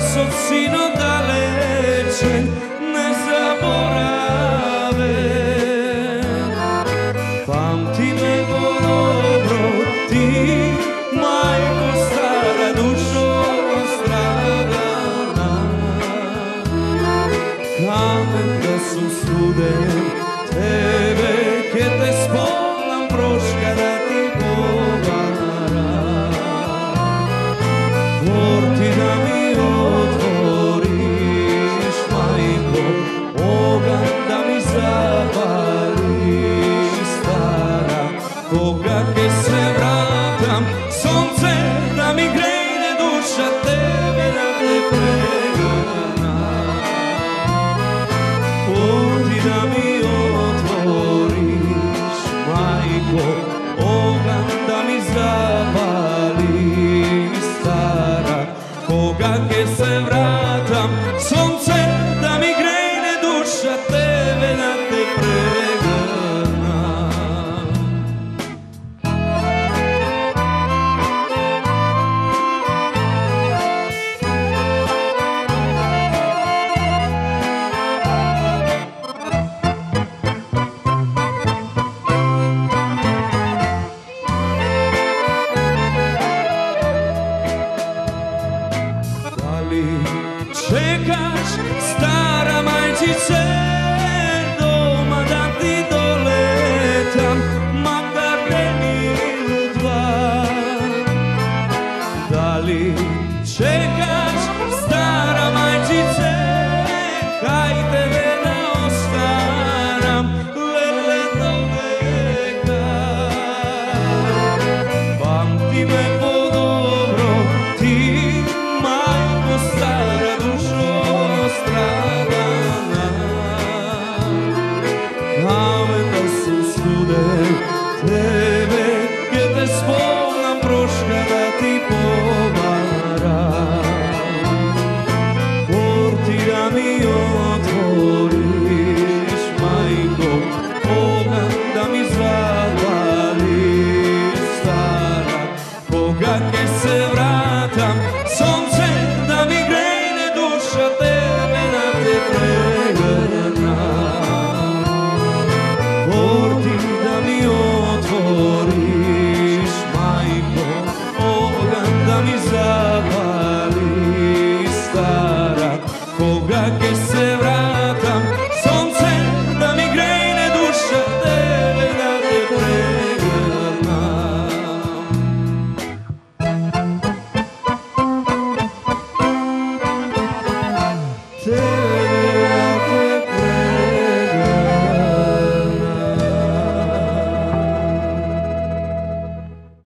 nas od sino daleče ne zaborave. Pamti me dobro, ti majko stara, dušo stradana. Kamen da su studen, tebe ke te spomnam proška da ti povara. Vrti da mi otvoriš, majko, oganj da mi zapališ, stara. Koga ke se vratam, sonce da mi grejne duša, tebe da te pregana. Vrti da mi otvoriš, majko, oganj da mi zapališ, stara. Koga ke se vratam, sonce da mi grejne duša, tebe da te pregana. Čekaš, stara majčice, doma da ti doletam, makar denil dva. Da li čekaš, stara majčice, kaj tebe da ostaram, lele do veka. Pamti me podobro, ti majko stara, dušo stradana. Kamen da su studen, tebe ke te spomnam proška da ti povara. Vrti da mi otvoriš, majko, oganj da mi zapališ, stara. Koga ke se vratam, sonce da mi grejne duša, tebe da te pregana. Vrti da mi otvoriš, majko, oganj da mi zapališ, stara. Koga ke se vratam, sonce da mi grejne duša, tebe da te pregana. Tebe